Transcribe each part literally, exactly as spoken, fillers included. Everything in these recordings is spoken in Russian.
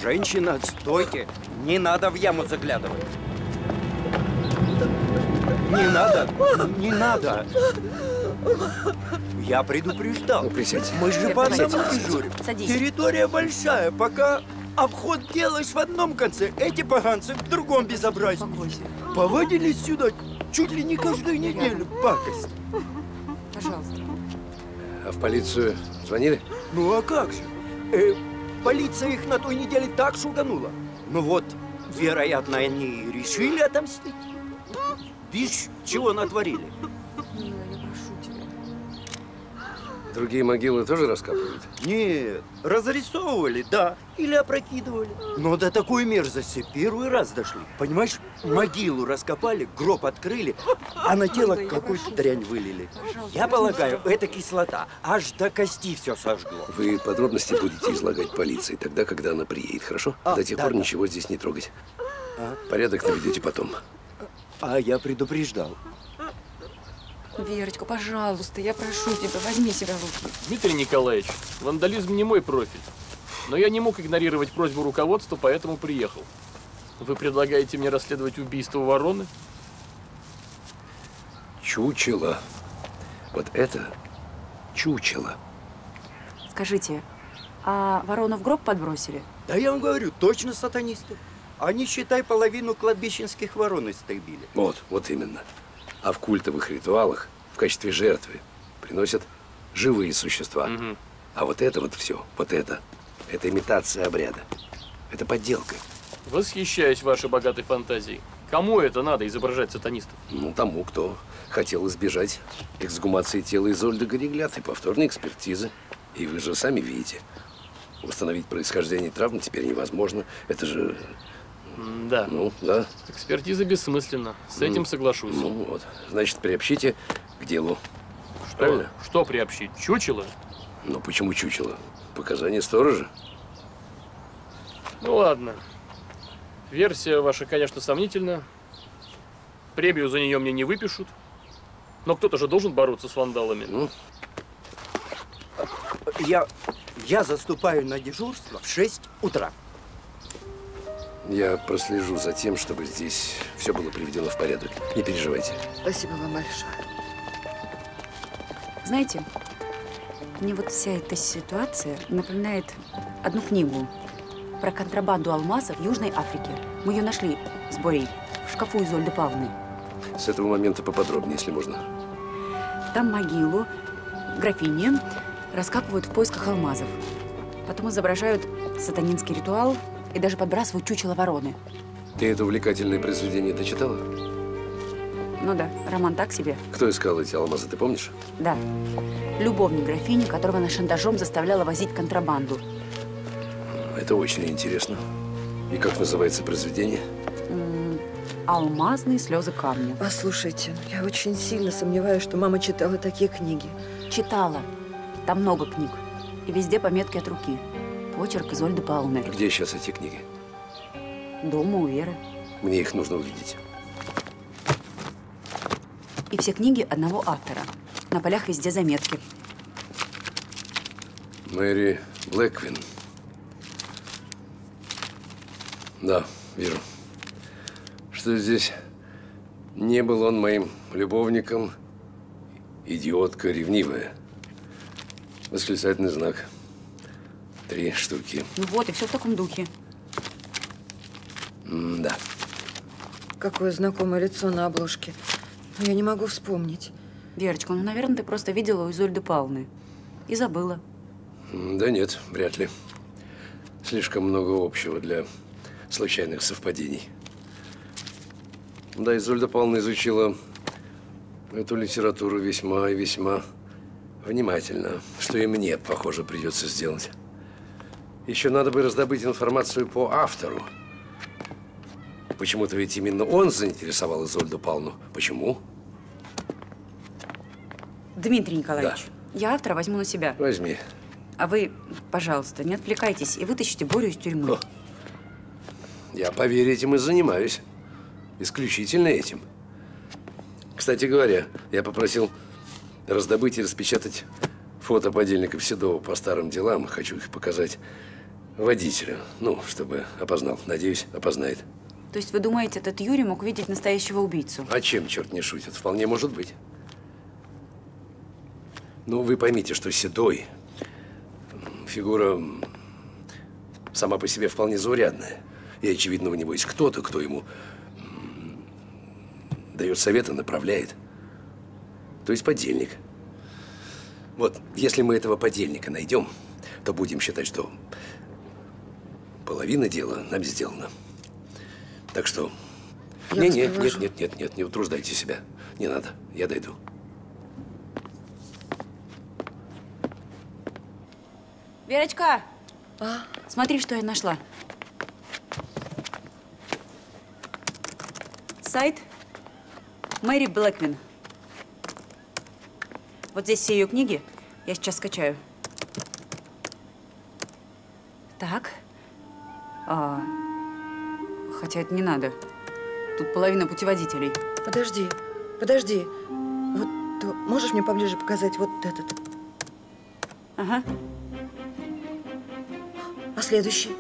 Женщина, стойте! Не надо в яму заглядывать! Не надо! Не надо! Я предупреждал. Ну, присядьте. Мы же по одному дежурим. Садись. Территория большая. Пока обход делаешь в одном конце, эти поганцы в другом безобразии. Успокойся. Повадились сюда чуть ли не каждую неделю. Пакость. Пожалуйста. А в полицию звонили? Ну а как же? Э, полиция их на той неделе так шуганула. Ну вот, вероятно, они решили отомстить. Видишь, чего натворили? Милая, я прошу тебя. Другие могилы тоже раскапывают? Нет, разрисовывали, да, или опрокидывали. Но до такой мерзости первый раз дошли. Понимаешь, могилу раскопали, гроб открыли, а на тело Милая, какую-то дрянь вылили. Пожалуйста, Я возьми полагаю, себя. это кислота, аж до кости все сожгло. Вы подробности будете излагать полиции тогда, когда она приедет, хорошо? А, До тех да, пор да. ничего здесь не трогать. А? Порядок наведете потом. А я предупреждал. Верочка, пожалуйста, я прошу тебя, возьми себя в руки. Дмитрий Николаевич, вандализм не мой профиль. Но я не мог игнорировать просьбу руководства, поэтому приехал. Вы предлагаете мне расследовать убийство вороны? Чучело. Вот это чучело. Скажите, а ворону в гроб подбросили? Да я вам говорю, точно сатанисты. Они, считай, половину кладбищенских ворон истребили. Вот, вот именно. А в культовых ритуалах в качестве жертвы приносят живые существа. Угу. А вот это вот все, вот это, это имитация обряда. Это подделка. Восхищаюсь вашей богатой фантазией. Кому это надо изображать сатанистов? Ну, тому, кто хотел избежать эксгумации тела Изольды Горегляд и повторной экспертизы. И вы же сами видите, установить происхождение травм теперь невозможно. Это же… М, Да. Ну, да. Экспертиза бессмысленна. С этим соглашусь. Ну, вот. Значит, приобщите к делу. Что? правильно? Что приобщить? Чучело? Ну, почему чучело? Показания сторожа? Ну ладно. Версия ваша, конечно, сомнительна. Премию за нее мне не выпишут. Но кто-то же должен бороться с вандалами. Ну, Я, я заступаю на дежурство в шесть утра. я прослежу за тем, чтобы здесь все было приведено в порядок. Не переживайте. Спасибо вам большое. Знаете, мне вот вся эта ситуация напоминает одну книгу про контрабанду алмазов в Южной Африке. Мы ее нашли с Борей в шкафу Изольды Павловны. С этого момента поподробнее, если можно. Там могилу графини раскапывают в поисках алмазов. Потом изображают сатанинский ритуал и даже подбрасывают чучело вороны. Ты это увлекательное произведение дочитала? Ну да, роман так себе. Кто искал эти алмазы, ты помнишь? Да. Любовник графини, которого она шантажом заставляла возить контрабанду. Это очень интересно. И как называется произведение? М, «Алмазные слезы камня». Послушайте, я очень сильно сомневаюсь, что мама читала такие книги. Читала. Там много книг. И везде пометки от руки. Почерк Изольды Павловны. Где сейчас эти книги? Дома у Веры. Мне их нужно увидеть. И все книги одного автора. На полях везде заметки. Мэри Блэквин. Да, вижу. Что здесь? Не был он моим любовником. Идиотка ревнивая. Восклицательный знак. Три штуки. Ну вот, и все в таком духе. М-да. Какое знакомое лицо на обложке. Но я не могу вспомнить. Верочка, ну, наверное, ты просто видела у Изольды Павловны. И забыла. М, Да нет, вряд ли. Слишком много общего для случайных совпадений. Да, Изольда Павловна изучила эту литературу весьма и весьма внимательно, что и мне, похоже, придется сделать. Еще надо бы раздобыть информацию по автору. Почему-то ведь именно он заинтересовал Изольду Павловну. Почему? Дмитрий Николаевич, я автора возьму на себя. Возьми. А вы, пожалуйста, не отвлекайтесь и вытащите Борю из тюрьмы. О. Я, поверь, этим и занимаюсь. Исключительно этим. Кстати говоря, я попросил раздобыть и распечатать фото подельников Седова по старым делам. Хочу их показать Водителя. Ну, чтобы опознал. Надеюсь, опознает. То есть вы думаете, этот Юрий мог видеть настоящего убийцу? А чем черт не шутит? Вполне может быть. Ну, вы поймите, что Седой фигура сама по себе вполне заурядная. И, очевидно, у него есть кто-то, кто ему дает советы, направляет. То есть подельник. Вот, если мы этого подельника найдем, то будем считать, что половина дела нам сделана. Так что… Я Не, вас нет, провожу. нет, нет, нет, нет, не утруждайте себя. Не надо, я дойду. Верочка, А? смотри, что я нашла. Сайт Мэри Блэквин. Вот здесь все ее книги. Я сейчас скачаю. Так. А, хотя это не надо. Тут половина путеводителей. Подожди, подожди. Вот то, можешь мне поближе показать вот этот? Ага. А следующий?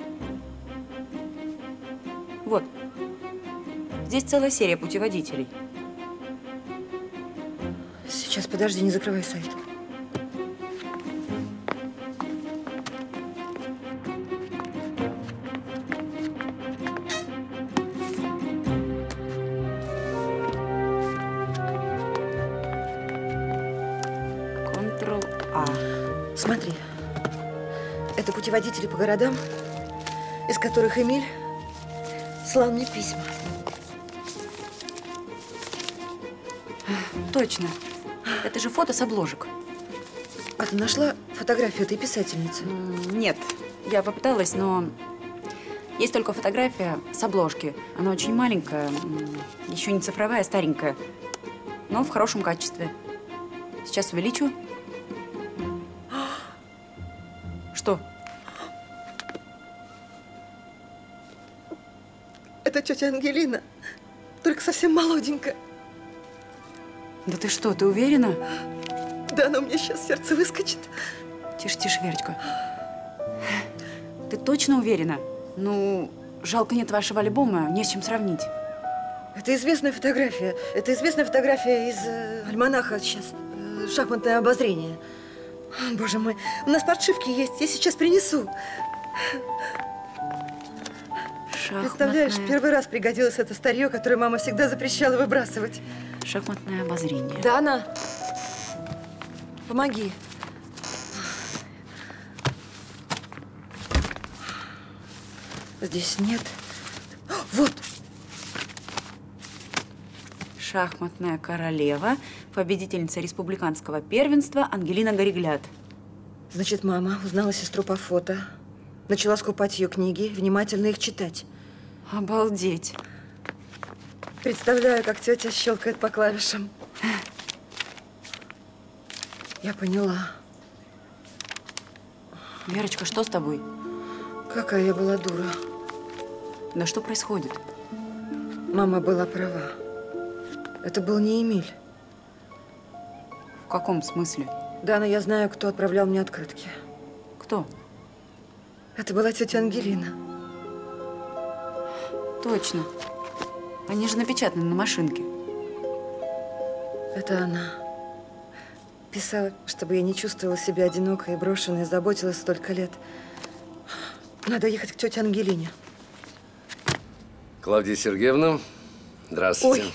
Вот. Здесь целая серия путеводителей. Сейчас, подожди, не закрывай сайт. Контрол-А. Смотри. Это путеводители по городам, из которых Эмиль слал мне письма. Точно. Это же фото с обложек. А ты нашла фотографию этой писательницы? М, Нет, я попыталась, но есть только фотография с обложки. Она очень маленькая, м, еще не цифровая, а старенькая, но в хорошем качестве. Сейчас увеличу. Что? Это тетя Ангелина, только совсем молоденькая. Да ты что, ты уверена? Да она у меня сейчас сердце выскочит. Тише, тише, Верочка. Ты точно уверена? Ну, жалко, нет вашего альбома, не с чем сравнить. Это известная фотография. Это известная фотография из э, альманаха сейчас. Э, шахматное обозрение. Боже мой, у нас подшивки есть, я сейчас принесу. Представляешь, Шахматное, первый раз пригодилось это старье, которое мама всегда запрещала выбрасывать. шахматное обозрение. Дана, помоги. Здесь нет. Вот. Шахматная королева, победительница республиканского первенства Ангелина Горегляд. Значит, мама узнала сестру по фото, начала скупать ее книги, внимательно их читать. Обалдеть. Представляю, как тетя щелкает по клавишам. Я поняла. Верочка, что с тобой? Какая я была дура. Да что происходит? Мама была права. Это был не Эмиль. В каком смысле? Дана, я знаю, кто отправлял мне открытки. Кто? Это была тетя Ангелина. Точно. Они же напечатаны на машинке. Это она. Писала, чтобы я не чувствовала себя одинокой и брошенной, заботилась столько лет. Надо ехать к тете Ангелине. Клавдия Сергеевна, здравствуйте.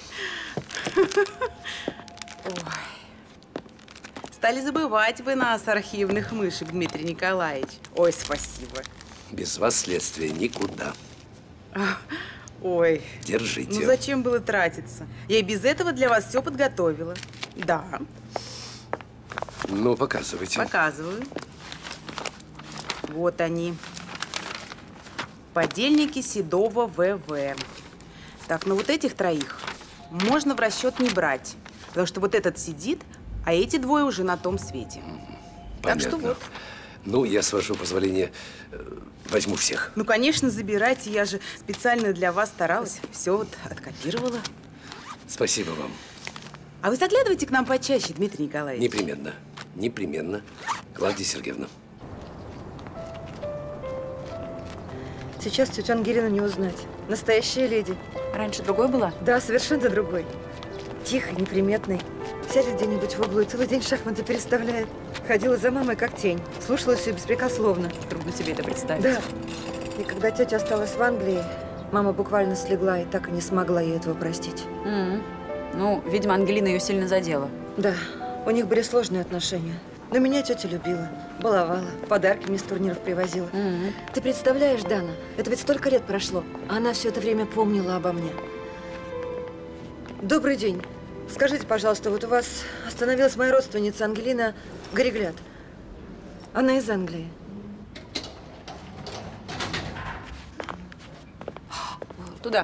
Стали забывать вы нас, архивных мышек, Дмитрий Николаевич. Ой, спасибо. Без вас следствие никуда. Ой. Держите. Ну зачем было тратиться? Я и без этого для вас все подготовила. Да, Ну, показывайте. показываю. Вот они. Подельники Седова ВВ. Так, ну вот этих троих можно в расчет не брать. Потому что вот этот сидит, а эти двое уже на том свете. Так Понятно. что вот. Ну, я, с вашего позволения, э, возьму всех. Ну, конечно, забирайте. Я же специально для вас старалась. Все вот откопировала. Спасибо вам. А вы заглядывайте к нам почаще, Дмитрий Николаевич. Непременно. Непременно. Клавдия Сергеевна. Сейчас тетю Ангелину не узнать. Настоящая леди. Раньше другой была? Да, совершенно другой. Тихой, неприметной. Сядет где-нибудь в углу и целый день шахматы переставляет. Ходила за мамой как тень. Слушалась ее беспрекословно. Трудно себе это представить. Да. И когда тетя осталась в Англии, мама буквально слегла и так и не смогла ей этого простить. Mm-hmm. Ну, видимо, Ангелина ее сильно задела. Да, у них были сложные отношения. Но меня тетя любила, баловала, подарки мне с турниров привозила. Mm-hmm. Ты представляешь, Дана, это ведь столько лет прошло, а она все это время помнила обо мне. Добрый день. Скажите, пожалуйста, вот у вас остановилась моя родственница Ангелина Горегляд. Она из Англии. Туда.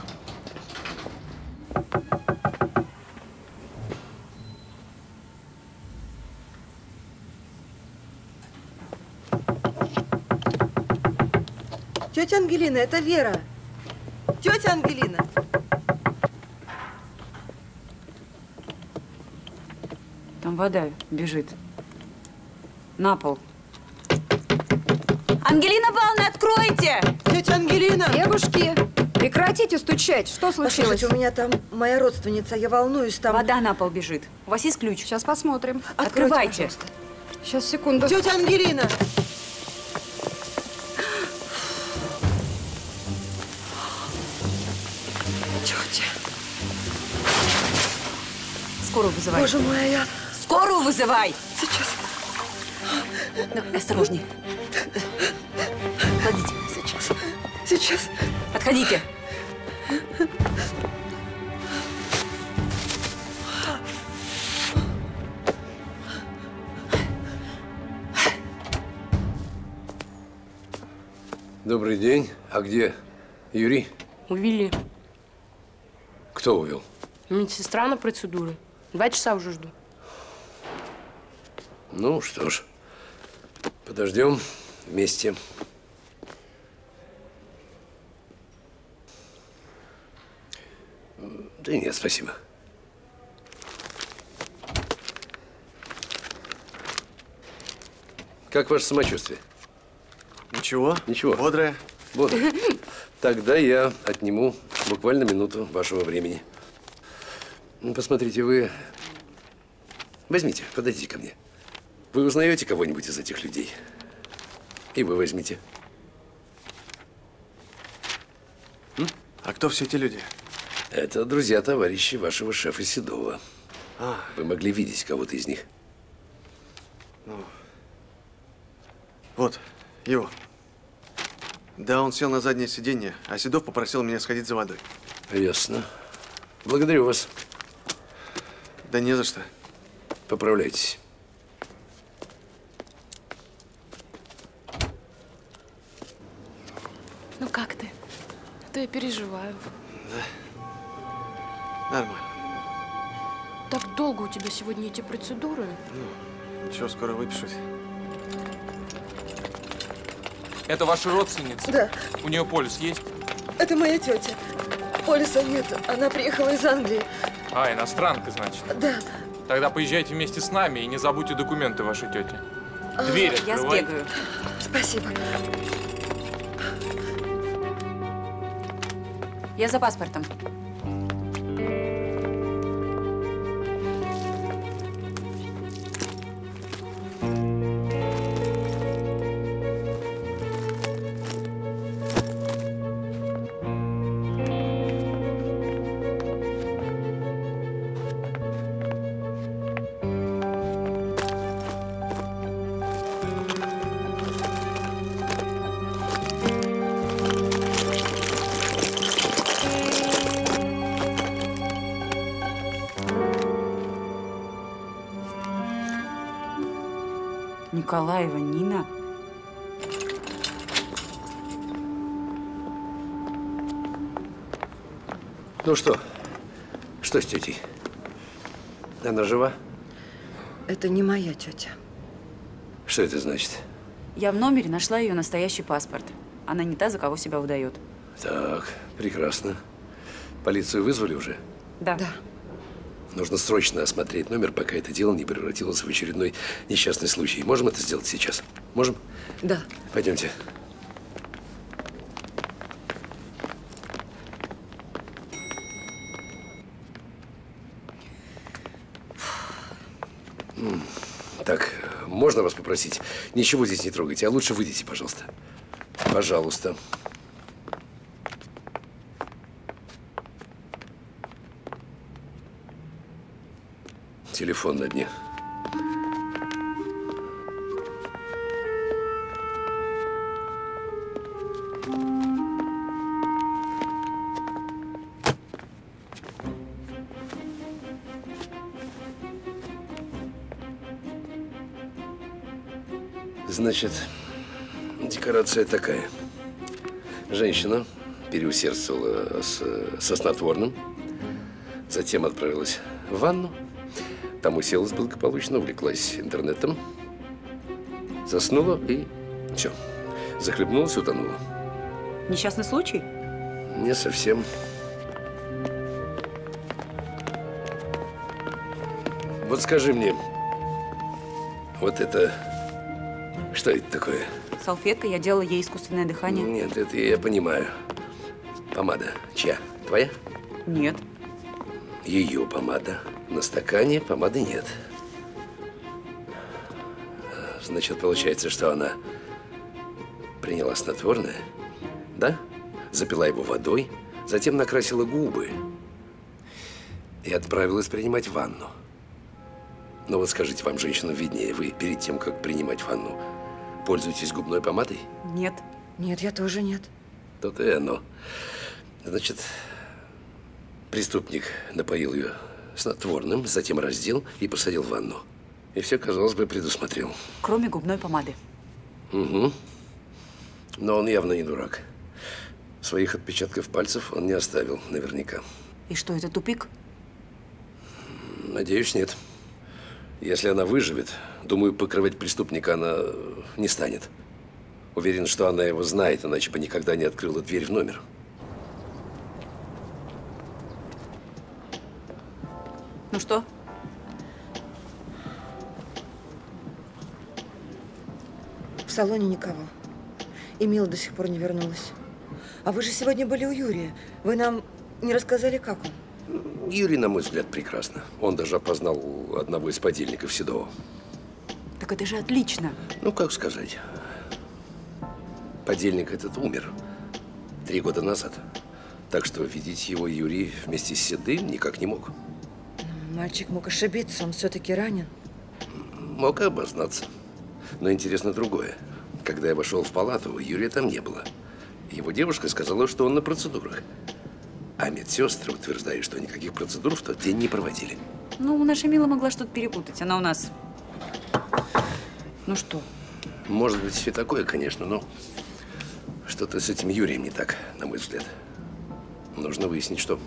Тетя Ангелина, это Вера. Тетя Ангелина. Там вода бежит. На пол. Ангелина Павловна, откройте! Тетя Ангелина! Девушки, прекратите стучать. Что случилось? Послушайте, у меня там моя родственница, я волнуюсь там. Вода на пол бежит. У вас есть ключ? Сейчас посмотрим. Открывайте. Пожалуйста. Сейчас, секунду. Тетя Ангелина! Тетя. Скорую вызывай. Боже мой, а я... Скорую вызывай! Сейчас. Ну, осторожней. Кладите. Сейчас. Сейчас. Отходите. Добрый день. А где Юрий? Увели. Кто увел? Медсестра на процедуры. Два часа уже жду. Ну что ж, подождем вместе. Да нет, спасибо. Как ваше самочувствие? Ничего. Ничего. Бодрая. Вот. Тогда я отниму буквально минуту вашего времени. Ну, посмотрите, вы… Возьмите, подойдите ко мне. Вы узнаете кого-нибудь из этих людей? И вы возьмите. М? А кто все эти люди? Это друзья, товарищи вашего шефа Седова. А. Вы могли видеть кого-то из них. Ну. Вот, его. Да, он сел на заднее сиденье, а Седов попросил меня сходить за водой. Ясно. Благодарю вас. Да не за что. Поправляйтесь. Ну как ты? А то я переживаю. Нормально. Так долго у тебя сегодня эти процедуры? Ну, ничего, скоро выпишусь. Это ваша родственница? Да. У нее полис есть? Это моя тетя. Полиса нет, она приехала из Англии. А, иностранка, значит. Да. Тогда поезжайте вместе с нами и не забудьте документы вашей тети. Дверь Я открывай. сбегаю. Спасибо. Я за паспортом. Николаева Нина. Ну что? Что с тетей? Она жива? Это не моя тетя. Что это значит? Я в номере нашла ее настоящий паспорт. Она не та, за кого себя выдает. Так, прекрасно. Полицию вызвали уже? Да. Да. Нужно срочно осмотреть номер, пока это дело не превратилось в очередной несчастный случай. Можем это сделать сейчас? Можем? Да. Пойдемте. Так, можно вас попросить? Ничего здесь не трогайте, а лучше выйдите, пожалуйста. Пожалуйста. Телефон на дне. Значит, декорация такая. Женщина переусердствовала с, со снотворным, затем отправилась в ванну, там уселась благополучно, увлеклась интернетом, заснула и все, захлебнулась и утонула. Несчастный случай? Не совсем. Вот скажи мне, вот это, что это такое? Салфетка, я делала ей искусственное дыхание. Нет, это я понимаю. Помада чья? Твоя? Нет. Ее помада. На стакане помады нет. Значит, получается, что она приняла снотворное, да? Запила его водой, затем накрасила губы и отправилась принимать ванну. Но вот скажите, вам, женщинам, виднее, вы перед тем, как принимать ванну, пользуетесь губной помадой? Нет. Нет, я тоже нет. То-то и оно. Значит, преступник напоил ее снотворным, затем раздел и посадил в ванну. И все, казалось бы, предусмотрел. Кроме губной помады. Угу. Но он явно не дурак. Своих отпечатков пальцев он не оставил, наверняка. И что, это тупик? Надеюсь, нет. Если она выживет, думаю, покрывать преступника она не станет. Уверен, что она его знает, иначе бы никогда не открыла дверь в номер. Ну что? В салоне никого. И Мила до сих пор не вернулась. А вы же сегодня были у Юрия. Вы нам не рассказали, как он? Юрий, на мой взгляд, прекрасно. Он даже опознал одного из подельников Седова. Так это же отлично. Ну, как сказать. Подельник этот умер три года назад. Так что видеть его Юрий вместе с Седым никак не мог. Мальчик мог ошибиться, он все-таки ранен. Мог и обознаться. Но интересно другое. Когда я вошел в палату, Юрия там не было. Его девушка сказала, что он на процедурах. А медсестры утверждают, что никаких процедур в тот день не проводили. Ну, наша Мила могла что-то перепутать. Она у нас… Ну что? Может быть, и такое, конечно, но что-то с этим Юрием не так, на мой взгляд. Нужно выяснить, что.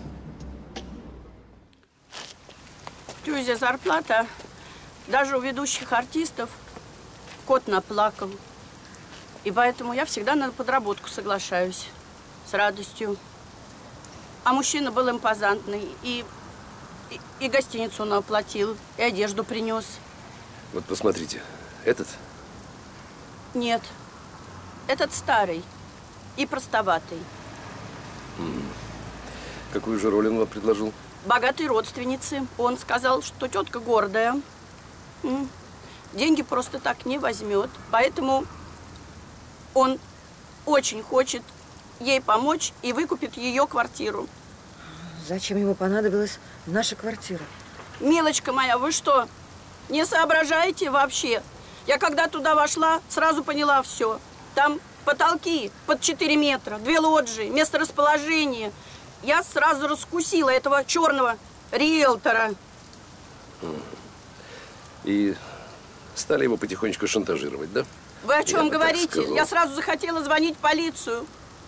Тюзя зарплата. Даже у ведущих артистов кот наплакал. И поэтому я всегда на подработку соглашаюсь. С радостью. А мужчина был импозантный. И, и, и гостиницу он оплатил, и одежду принес. Вот посмотрите. Этот? Нет. Этот старый. И простоватый. М-м. Какую же роль он вам предложил? Богатой родственницы. Он сказал, что тетка гордая. М. Деньги просто так не возьмет. Поэтому он очень хочет ей помочь и выкупит ее квартиру. Зачем ему понадобилась наша квартира? Милочка моя, вы что, не соображаете вообще? Я когда туда вошла, сразу поняла все. Там потолки под четыре метра, две лоджии, место расположения. Я сразу раскусила этого черного риэлтора. И стали его потихонечку шантажировать, да? Вы о чем Я бы так говорите? сказал. Я сразу захотела звонить в полицию.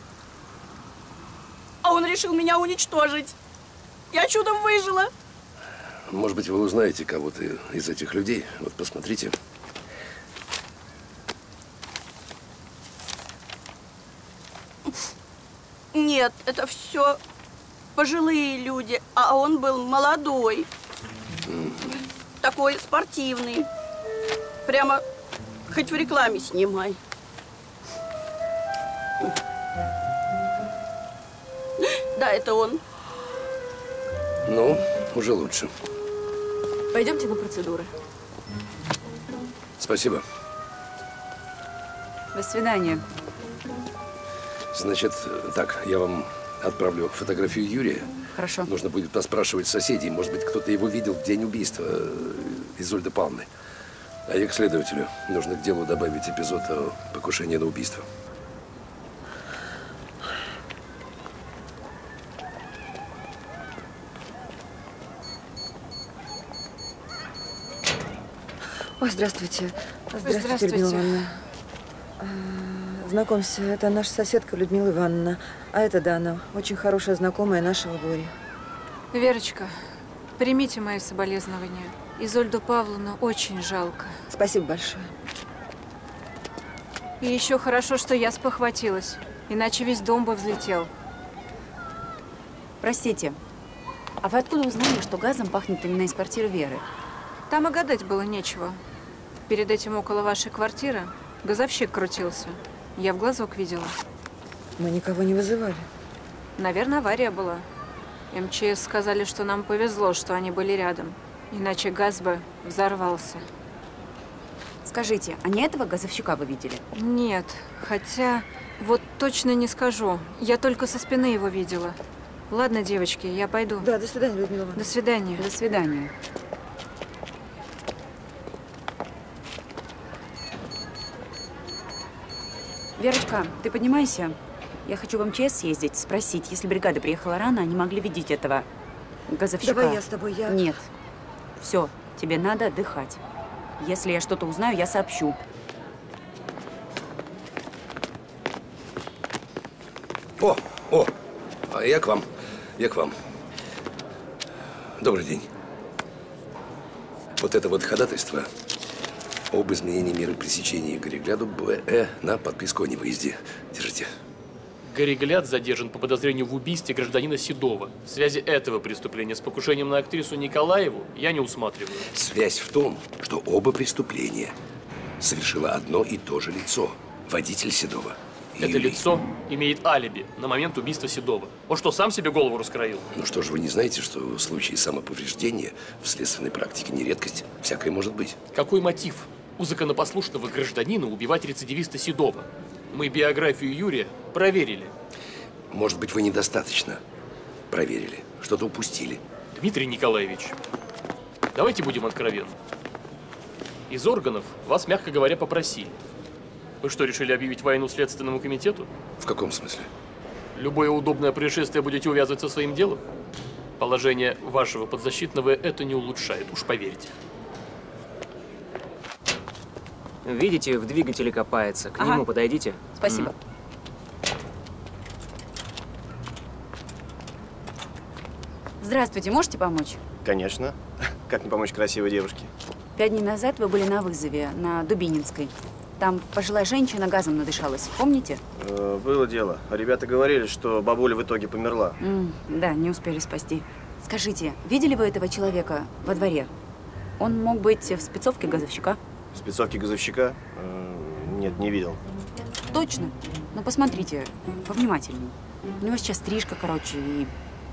А он решил меня уничтожить. Я чудом выжила. Может быть, вы узнаете кого-то из этих людей. Вот посмотрите. Нет, это все пожилые люди, а он был молодой. Mm. Такой спортивный. Прямо хоть в рекламе снимай. Да, это он. Ну, уже лучше. Пойдемте на процедуры. Спасибо. До свидания. Значит, так, я вам отправлю фотографию Юрия. Хорошо. Нужно будет поспрашивать соседей. Может быть, кто-то его видел в день убийства Изольды Павловны. А я к следователю. Нужно к делу добавить эпизод о покушении на убийство. Ой, здравствуйте. Здравствуйте, Здравствуйте. Людмила Ивановна. А, Знакомься, это наша соседка Людмила Ивановна. А это Дана, очень хорошая знакомая нашего Бори. Верочка, примите мои соболезнования. Изольду Павловну очень жалко. Спасибо большое. И еще хорошо, что я спохватилась. Иначе весь дом бы взлетел. Простите, а вы откуда узнали, что газом пахнет именно из квартиры Веры? Там и гадать было нечего. Перед этим около вашей квартиры газовщик крутился. Я в глазок видела. Мы никого не вызывали. Наверное, авария была. эм че эс сказали, что нам повезло, что они были рядом. Иначе газ бы взорвался. Скажите, а не этого газовщика вы видели? Нет, хотя вот точно не скажу. Я только со спины его видела. Ладно, девочки, я пойду. Да, до свидания, Людмила Ивановна. До свидания. До свидания. Верочка, ты поднимайся. Я хочу в эм че эс съездить, спросить, если бригада приехала рано, они могли видеть этого газовщика. Давай я с тобой, я… Нет. Все, тебе надо отдыхать. Если я что-то узнаю, я сообщу. О, о, а я к вам, я к вам. Добрый день. Вот это вот ходатайство об изменении меры пресечения Игоря Гляду Б.Э. на подписку о невыезде. Держите. Горегляд задержан по подозрению в убийстве гражданина Седова. В связи этого преступления с покушением на актрису Николаеву я не усматриваю. Связь в том, что оба преступления совершило одно и то же лицо. Водитель Седова. Это Юрий. лицо имеет алиби на момент убийства Седова. Он что, сам себе голову раскроил? Ну что ж, вы не знаете, что в случае самоповреждения в следственной практике не редкость, всякое может быть. Какой мотив у законопослушного гражданина убивать рецидивиста Седова? Мы биографию Юрия проверили. Может быть, вы недостаточно проверили, что-то упустили. Дмитрий Николаевич, давайте будем откровенны. Из органов вас, мягко говоря, попросили. Вы что, решили объявить войну Следственному комитету? В каком смысле? Любое удобное происшествие будете увязывать со своим делом? Положение вашего подзащитного это не улучшает, уж поверьте. Видите, в двигателе копается. К Ага. нему подойдите. Спасибо. М. Здравствуйте, можете помочь? Конечно. Как не помочь красивой девушке? Пять дней назад вы были на вызове на Дубининской. Там пожилая женщина газом надышалась. Помните? Э, было дело. Ребята говорили, что бабуля в итоге померла. М, да, не успели спасти. Скажите, видели вы этого человека во дворе? Он мог быть в спецовке газовщика? В спецовке газовщика? Э, нет, не видел. Точно? Ну, посмотрите, повнимательней. У него сейчас стрижка, короче, и…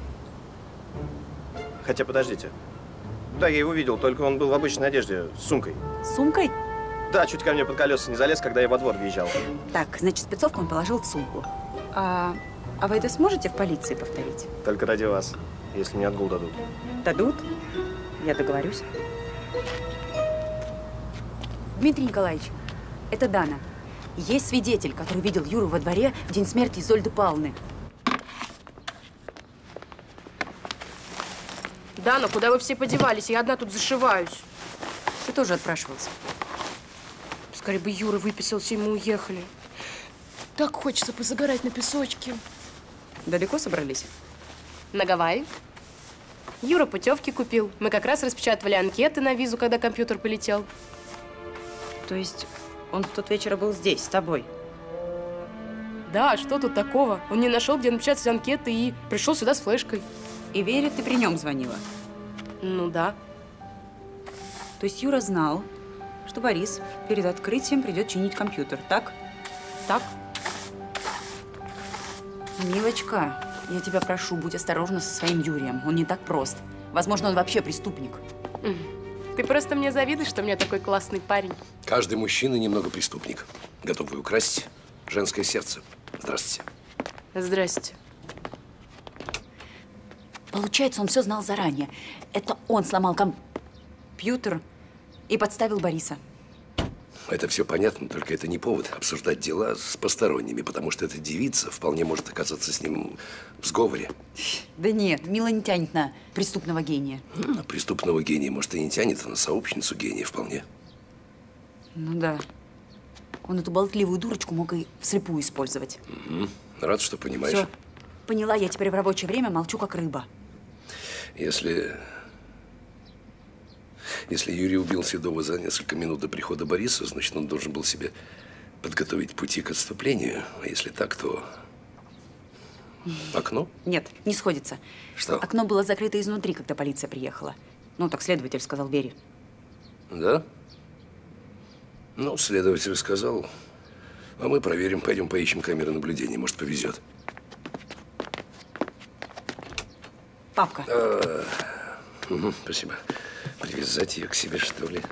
Хотя, подождите. Да, я его видел, только он был в обычной одежде, с сумкой. С сумкой? Да, чуть ко мне под колеса не залез, когда я во двор въезжал. Так, значит, спецовку он положил в сумку. А, а вы это сможете в полиции повторить? Только ради вас, если мне отгул дадут. Дадут? Я договорюсь. Дмитрий Николаевич, это Дана. Есть свидетель, который видел Юру во дворе в день смерти Изольды Павловны. Дана, куда вы все подевались? Я одна тут зашиваюсь. Ты тоже отпрашивался. Скорее бы Юра выписался, и мы уехали. Так хочется позагорать на песочке. Далеко собрались? На Гавайи. Юра путевки купил. Мы как раз распечатывали анкеты на визу, когда компьютер полетел. То есть он в тот вечер был здесь, с тобой? Да, что тут такого? Он не нашел, где напечатать анкеты, и пришел сюда с флешкой. И Вере ты при нем звонила? Ну да. То есть Юра знал, что Борис перед открытием придет чинить компьютер, так? Так. Милочка, я тебя прошу, будь осторожна со своим Юрием. Он не так прост. Возможно, он вообще преступник. Ты просто мне завидуешь, что у меня такой классный парень. Каждый мужчина немного преступник, готовый украсть женское сердце. Здравствуйте. Здрасте. Получается, он все знал заранее. Это он сломал компьютер и подставил Бориса. Это все понятно, только это не повод обсуждать дела с посторонними, потому что эта девица вполне может оказаться с ним в сговоре. Да нет, Мила не тянет на преступного гения. На преступного гения, может, и не тянет, а на сообщницу гения вполне. Ну да. Он эту болтливую дурочку мог и вслепую использовать. Угу. Рад, что понимаешь. Все. Поняла, я теперь в рабочее время молчу, как рыба. Если… Если Юрий убил Седова за несколько минут до прихода Бориса, значит, он должен был себе подготовить пути к отступлению. А если так, то… Окно? Нет, не сходится. Что? Окно было закрыто изнутри, когда полиция приехала. Ну, так следователь сказал Вере. Да? Ну, следователь сказал. А мы проверим, пойдем поищем камеры наблюдения. Может, повезет. Папка. А, угу, спасибо. Привязать ее к себе, что ли?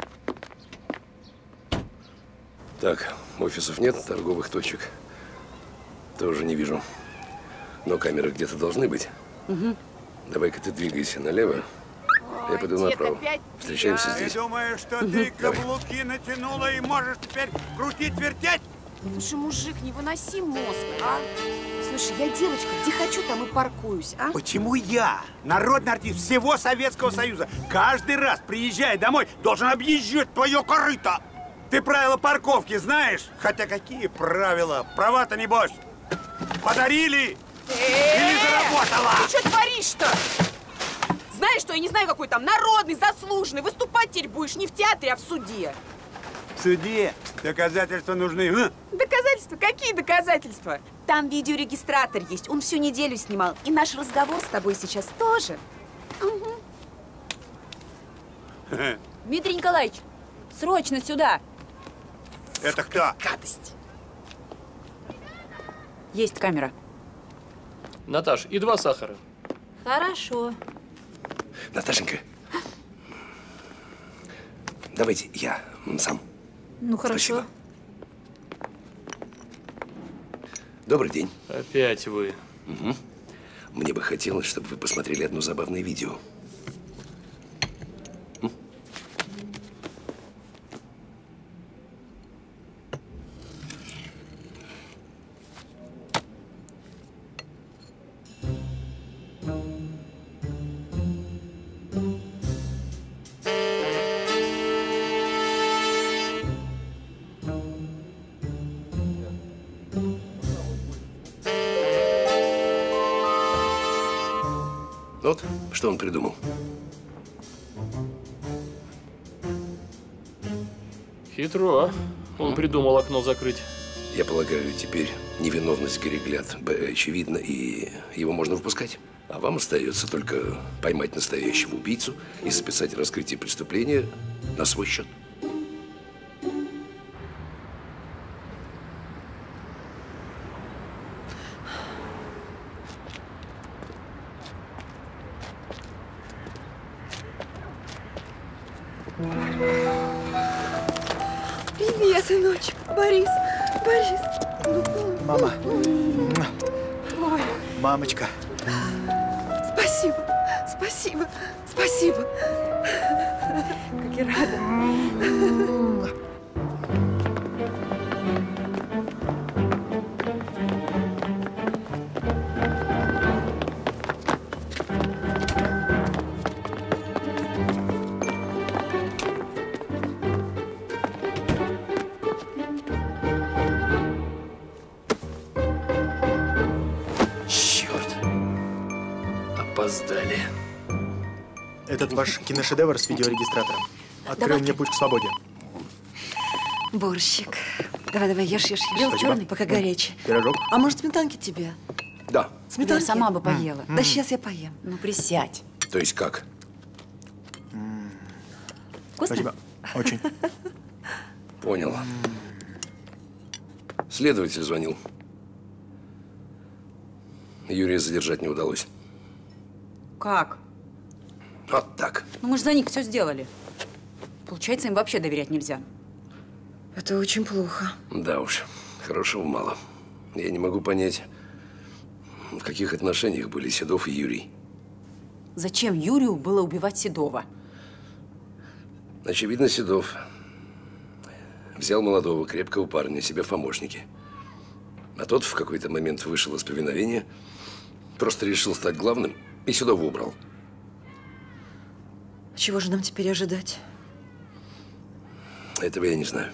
Так, офисов нет, торговых точек тоже не вижу. Но камеры где-то должны быть. Угу. Давай-ка ты двигайся налево. Я пойду направо. Встречаемся здесь. Ты думаешь, что Угу. ты Давай. каблуки натянула и можешь теперь крутить-вертеть? Слушай, мужик, не выноси мозг, а? Слушай, я девочка, где хочу, там и паркуюсь, а? Почему я, народный артист всего Советского Союза, каждый раз, приезжая домой, должен объезжать твое корыто? Ты правила парковки знаешь? Хотя какие правила? Права-то небось подарили или заработала? Ты что творишь-то? Знаешь что, я не знаю, какой там народный, заслуженный. Выступать теперь будешь не в театре, а в суде. В суде доказательства нужны. а? Доказательства? Какие доказательства? Там видеорегистратор есть, он всю неделю снимал. И наш разговор с тобой сейчас тоже. Угу. Дмитрий Николаевич, срочно сюда. Это кто? Гадость. Есть камера. Наташ, и два сахара. Хорошо. Наташенька, давайте я сам. Ну, хорошо. Спасибо. Добрый день. Опять вы. Угу. Мне бы хотелось, чтобы вы посмотрели одно забавное видео. М? Вот, что он придумал. Хитро. Он придумал окно закрыть. Я полагаю, теперь невиновность Горегляд Б очевидна, и его можно выпускать. А вам остается только поймать настоящего убийцу и записать раскрытие преступления на свой счет. Привет, сыночек. Борис, Борис. Мама. Ой, Мамочка. спасибо, спасибо, спасибо. Как я рада. Черт. Опоздали. Этот ваш киношедевр с видеорегистратором. Открой Давай. мне путь к свободе. Борщик. Давай, давай, ешь, ешь, ешь. Спасибо. Черный, пока горячий. Пирожок? А может, сметанки тебе? Да. Сметанки? Я сама бы поела. Да сейчас я поем. Ну, присядь. То есть как? Вкусно? Спасибо. Очень. Понял. Следователь звонил. Юрия задержать не удалось. Как? Вот так. Ну, мы же за них все сделали. Получается, им вообще доверять нельзя. Это очень плохо. Да уж, хорошего мало. Я не могу понять, в каких отношениях были Седов и Юрий. Зачем Юрию было убивать Седова? Очевидно, Седов взял молодого, крепкого парня себе в помощники. А тот в какой-то момент вышел из повиновения, просто решил стать главным и Седова убрал. Чего же нам теперь ожидать? Этого я не знаю.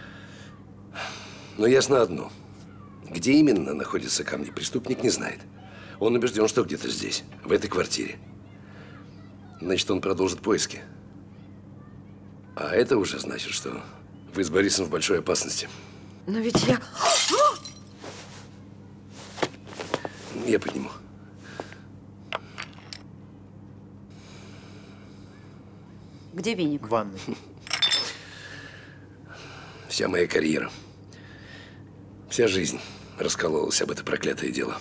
Но ясно одно. Где именно находятся камни, преступник не знает. Он убежден, что где-то здесь, в этой квартире. Значит, он продолжит поиски. А это уже значит, что вы с Борисом в большой опасности. Но ведь я… Я подниму. Где веник? В ванной. Вся моя карьера, вся жизнь раскололась об это проклятое дело.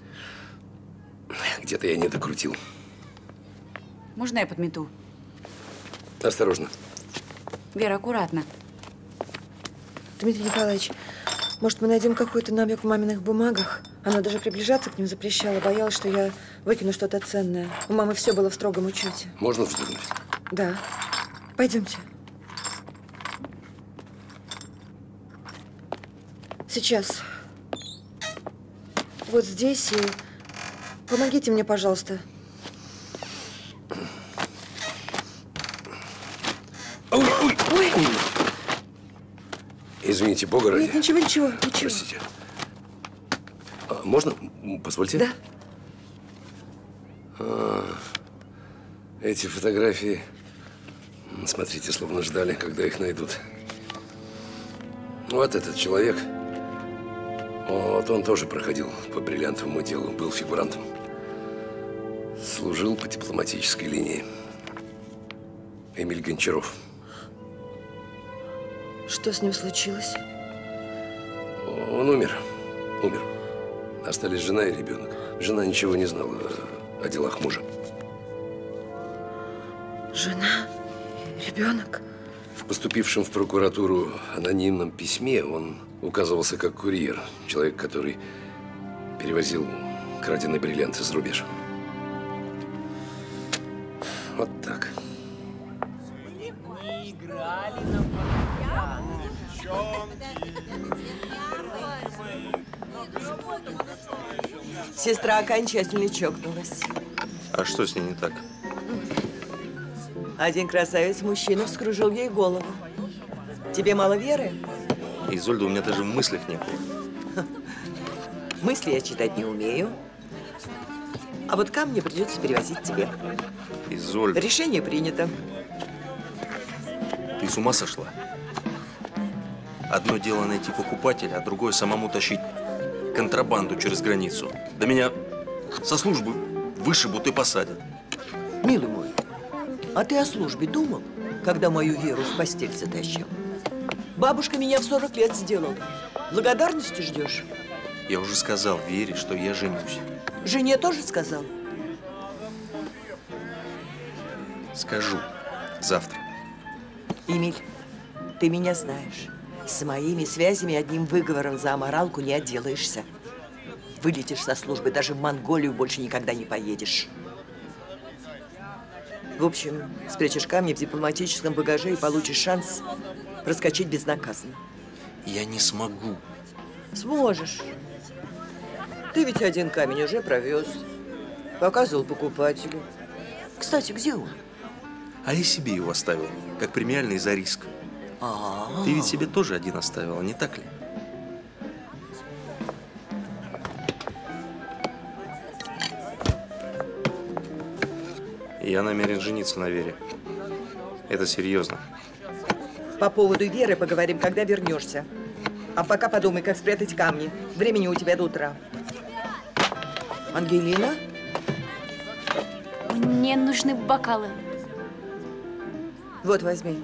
Где-то я не докрутил. Можно я подмету? Осторожно. Вера, аккуратно. Дмитрий Николаевич, может, мы найдем какой-то намек в маминых бумагах? Она даже приближаться к ним запрещала, боялась, что я выкину что-то ценное. У мамы все было в строгом учете. Можно взглянуть? Да. Пойдемте. Сейчас. Вот здесь и… Помогите мне, пожалуйста. Ой, ой, ой. Извините, Бога ради. Нет, ничего, ничего, ничего. Простите. А, можно? Позвольте? Да. А, эти фотографии, смотрите, словно ждали, когда их найдут. Вот этот человек, вот он тоже проходил по бриллиантовому делу, был фигурантом. Служил по дипломатической линии. Эмиль Гончаров. Что с ним случилось? Он умер. Умер. Остались жена и ребенок. Жена ничего не знала о делах мужа. Жена? Ребенок? В поступившем в прокуратуру анонимном письме он указывался как курьер. Человек, который перевозил краденый бриллиант за рубеж. Вот так. Сестра окончательно чокнулась. А что с ней не так? Один красавец-мужчина вскружил ей голову. Тебе мало веры? Изольда, у меня даже в мыслях не было. Мысли я читать не умею. А вот камни придется перевозить тебе. Изольда. Решение принято. Ты с ума сошла? Одно дело найти покупателя, а другое самому тащить контрабанду через границу. Да меня со службы вышибут и посадят. Милый мой, а ты о службе думал, когда мою Веру в постель затащил? Бабушка меня в сорок лет сделала. Благодарности ждешь? Я уже сказал Вере, что я женюсь. Жене тоже сказал? Скажу. Завтра. Эмиль, ты меня знаешь. С моими связями одним выговором за аморалку не отделаешься. Вылетишь со службы, даже в Монголию больше никогда не поедешь. В общем, спрячешь камни в дипломатическом багаже и получишь шанс проскочить безнаказанно. Я не смогу. Сможешь. Ты ведь один камень уже провез. Показывал покупателю. Кстати, где он? А я себе его оставил, как премиальный за риск. А-а-а. Ты ведь себе тоже один оставила, не так ли? Я намерен жениться на Вере. Это серьезно. По поводу Веры поговорим, когда вернешься. А пока подумай, как спрятать камни. Времени у тебя до утра. Ангелина? Мне нужны бокалы. Вот, возьми.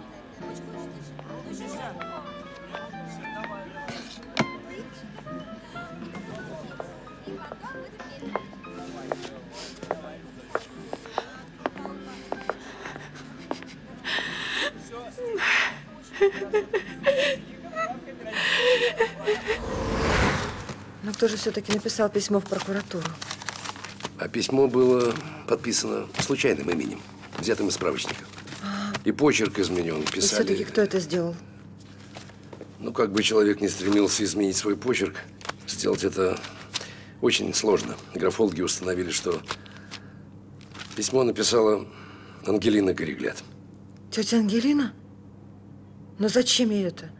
кто же все-таки написал письмо в прокуратуру? А письмо было подписано случайным именем, взятым из справочника. И почерк изменен, И писали. все-таки кто это сделал? Ну, как бы человек не стремился изменить свой почерк, сделать это очень сложно. Графологи установили, что письмо написала Ангелина Горегляд. Тетя Ангелина? Но зачем ей это?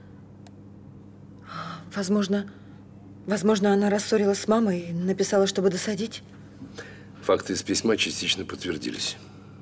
Возможно, возможно, она рассорилась с мамой и написала, чтобы досадить? Факты из письма частично подтвердились.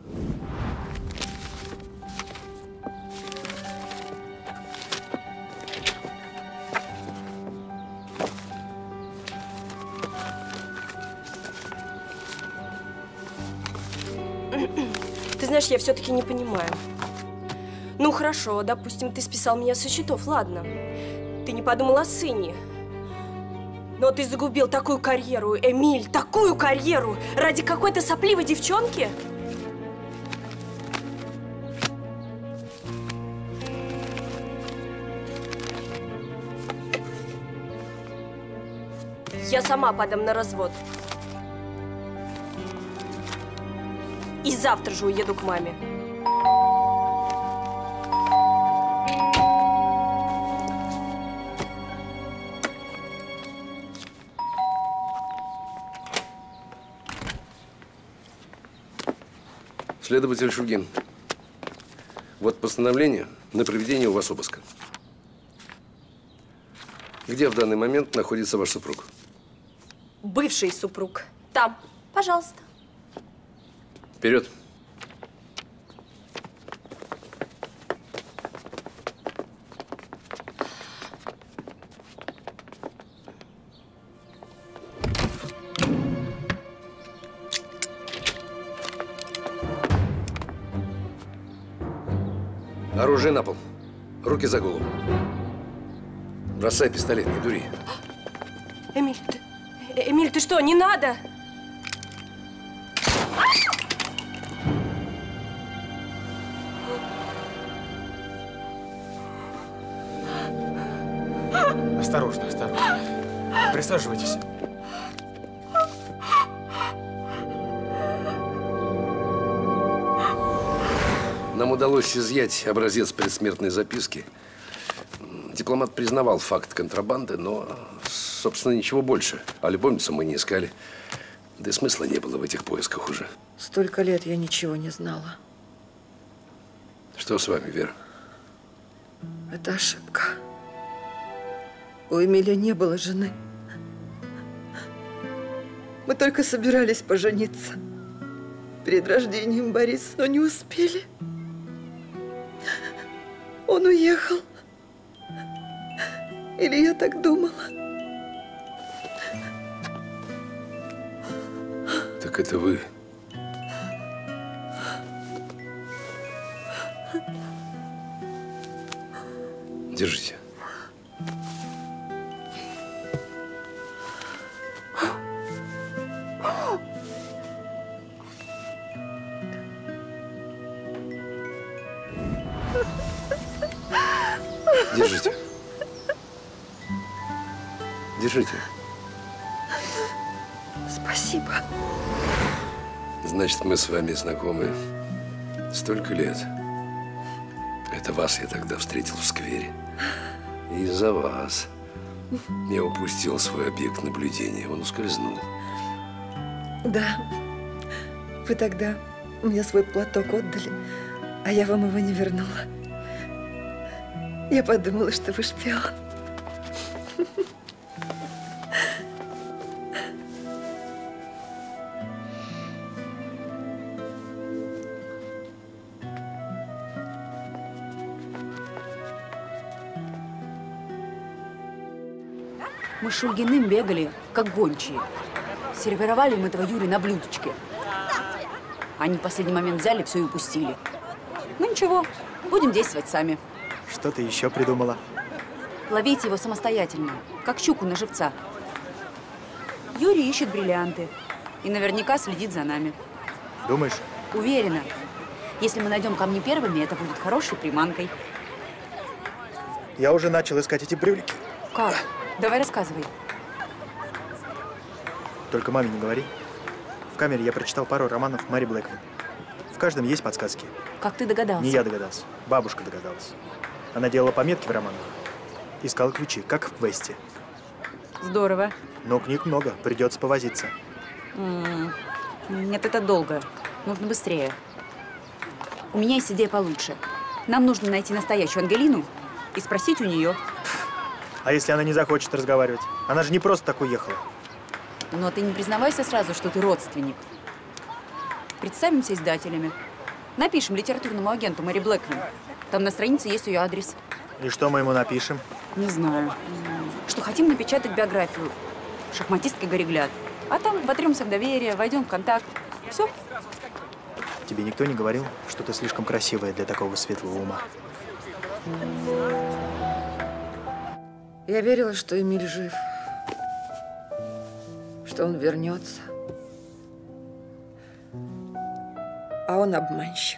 Ты знаешь, я все-таки не понимаю. Ну хорошо, допустим, ты списал меня со счетов, ладно. Ты не подумал о сыне. Но ты загубил такую карьеру, Эмиль, такую карьеру ради какой-то сопливой девчонки? Я сама подам на развод. И завтра же уеду к маме. Следователь Шульгин, вот постановление на проведение у вас обыска. Где в данный момент находится ваш супруг? Бывший супруг. Там. Пожалуйста. Вперед. Оружие на пол. Руки за голову. Бросай пистолет, не дури. Эмиль, ты, Эмиль, ты что, не надо? Осторожно, осторожно. Присаживайтесь. Нам удалось изъять образец предсмертной записки. Дипломат признавал факт контрабанды, но, собственно, ничего больше. А любовницу мы не искали. Да и смысла не было в этих поисках уже. Столько лет я ничего не знала. Что с вами, Вера? Это ошибка. У Эмиля не было жены. Мы только собирались пожениться перед рождением Бориса, но не успели. Он уехал. Или я так думала? Так это вы. Держите. Держите. Держите. Спасибо. Значит, мы с вами знакомы столько лет. Это вас я тогда встретил в сквере. И из-за вас я упустил свой объект наблюдения. Он ускользнул. Да. Вы тогда мне свой платок отдали, а я вам его не вернула. Я подумала, что вы шпион. Мы с Шульгиным бегали, как гончие. Сервировали им этого Юрия на блюдечке. Они в последний момент взяли все и упустили. Ну ничего, будем действовать сами. Что ты еще придумала? Ловите его самостоятельно, как щуку на живца. Юрий ищет бриллианты и наверняка следит за нами. Думаешь? Уверена. Если мы найдем камни первыми, это будет хорошей приманкой. Я уже начал искать эти брюлики. Как? Давай рассказывай. Только маме не говори. В камере я прочитал пару романов Мэри Блэквин. В каждом есть подсказки. Как ты догадался? Не я догадался. Бабушка догадалась. Она делала пометки в романах. Искала ключи, как в квесте. Здорово. Но книг много, придется повозиться. М-м. Нет, это долго. Нужно быстрее. У меня есть идея получше. Нам нужно найти настоящую Ангелину и спросить у нее. А если она не захочет разговаривать? Она же не просто так уехала. Но ты не признавайся сразу, что ты родственник. Представимся издателями. Напишем литературному агенту Мэри Блэквин. Там на странице есть ее адрес. И что мы ему напишем? Не знаю. Что хотим напечатать биографию шахматистки Горегляд. А там вотремся в доверие, войдем в контакт. Все. Тебе никто не говорил, что ты слишком красивая для такого светлого ума? Я верила, что Эмиль жив, что он вернется. А он обманщик.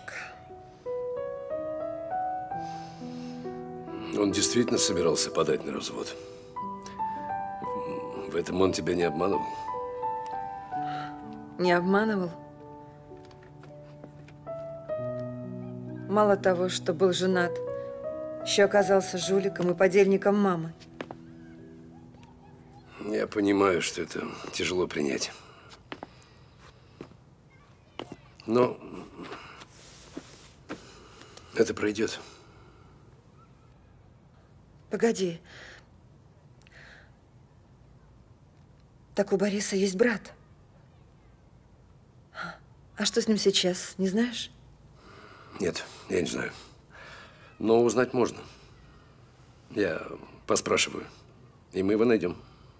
Он действительно собирался подать на развод. В этом он тебя не обманывал? Не обманывал. Мало того, что был женат, еще оказался жуликом и подельником мамы. Я понимаю, что это тяжело принять. Но это пройдет. Погоди. Так у Бориса есть брат. А что с ним сейчас, не знаешь? Нет, я не знаю. Но узнать можно. Я поспрашиваю, и мы его найдем.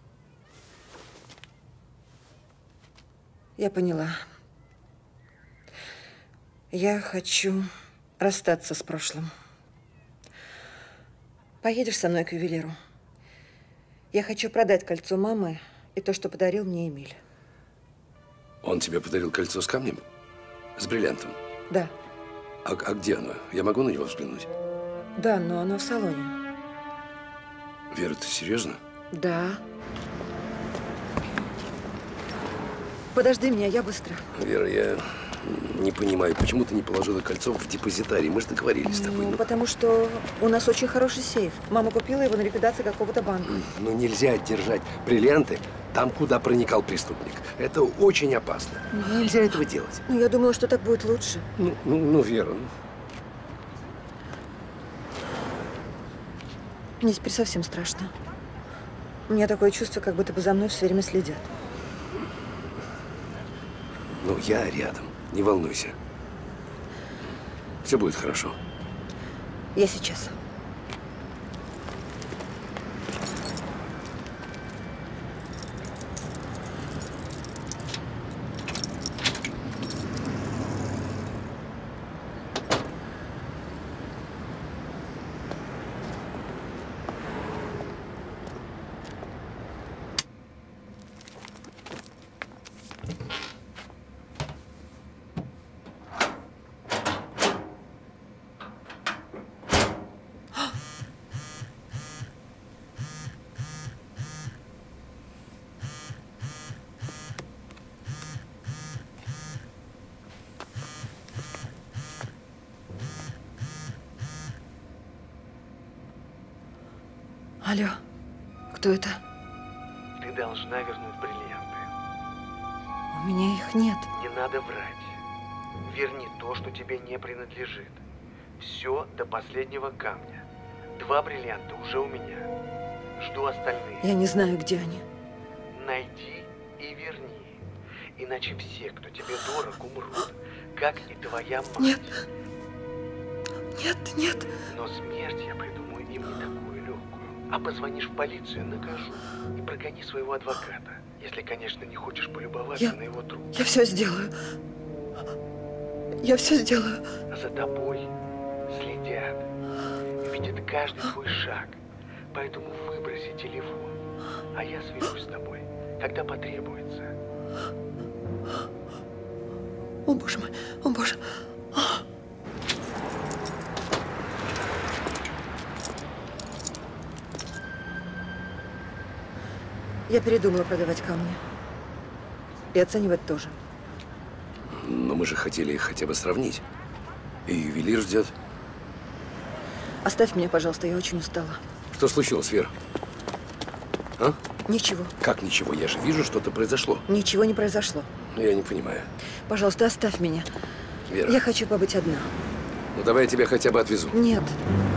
Я поняла. Я хочу расстаться с прошлым. Поедешь со мной к ювелиру? Я хочу продать кольцо мамы и то, что подарил мне Эмиль. Он тебе подарил кольцо с камнем? С бриллиантом? Да. А, а где оно? Я могу на него взглянуть? Да, но оно в салоне. Вера, ты серьезно? Да. Подожди меня, я быстро. Вера, я не понимаю, почему ты не положила кольцо в депозитарий? Мы же договорились с тобой. Ну, Ну, потому что у нас очень хороший сейф. Мама купила его на ликвидации какого-то банка. ну, нельзя держать бриллианты там, куда проникал преступник. Это очень опасно. Нельзя этого делать. Ну, я думала, что так будет лучше. Ну, ну, ну Вера, ну. Мне теперь совсем страшно. У меня такое чувство, как будто бы за мной все время следят. Ну, я рядом. Не волнуйся. Все будет хорошо. Я сейчас. Алло, кто это? Ты должна вернуть бриллианты. У меня их нет. Не надо врать. Верни то, что тебе не принадлежит. Все до последнего камня. Два бриллианта уже у меня. Жду остальные. Я не знаю, где они. Найди и верни. Иначе все, кто тебе дорог, умрут. Как и твоя мать. Нет. Нет, нет. Но смерть я придумаю им не такую легкую. А позвонишь в полицию, накажу. И прогони своего адвоката. Если, конечно, не хочешь полюбоваться Я- на его труп. Я все сделаю. Я все сделаю. За тобой следят. Видят каждый твой шаг. Поэтому выброси телефон. А я свяжусь с тобой, когда потребуется. О, боже мой, о, боже. Я передумала продавать камни. И оценивать тоже. Но мы же хотели их хотя бы сравнить. И ювелир ждет. Оставь меня, пожалуйста, я очень устала. Что случилось, Вера? А? Ничего. Как ничего? Я же вижу, что-то произошло. Ничего не произошло. Я не понимаю. Пожалуйста, оставь меня. Вера. Я хочу побыть одна. Ну, давай я тебя хотя бы отвезу. Нет.